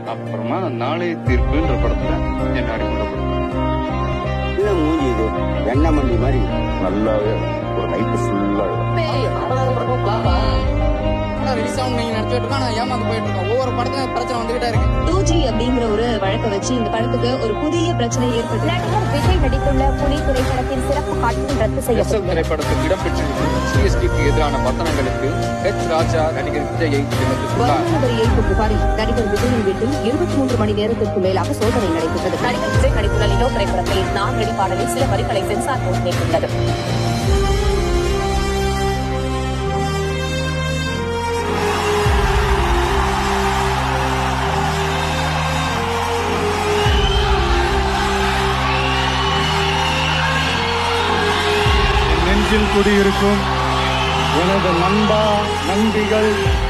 அப்புறமா நாளைய தீர்ப்புன்ற படத்துல என்ன அறிமுகப்படுத்த மூஞ்சி இது எண்ணெய் மண்டி மாதிரி நல்லாவே ஒரு நைட்டு ஃபுல்லா ரிலீஸ் ஆகும் நீங்க நடத்திட்டு இருக்கோம். நான் ஏமாந்து போயிட்டு இருக்கோம். ஒவ்வொரு படத்துல பிரச்சனை வந்துகிட்டே இருக்கு. 2G அப்படிங்கிற ஒரு வழக்கை வச்சு இந்த படத்துக்கு ஒரு புதிய பிரச்சனை ஏற்பட்டு நடிகர் விஜய் நடித்துள்ள புலி திரைப்படத்தின் சிறப்பு காட்சிகள் ரத்து செய்யப்பட்டது. திரைப்படத்தில் இடம்பெற்றிருக்கும் சிஎஸ்டிக்கு எதிரான வசனங்களுக்கு ராஜா நடிகர் விஜயை வரி ஏற்பு புகாரில் நடிகர் விஜயின் வீட்டில் 23 மணி நேரத்திற்கு மேலாக சோதனை நடைபெற்றது. நடிகர் விஜய் நடித்துள்ள லியோ திரைப்படத்தில் நான் நடி பாடலில் சில வரிகளை சென்சார் போர்டு நீக்கியுள்ளது. நெஞ்சில் குடியிருக்கும் எனது நண்பா நன்றிகள்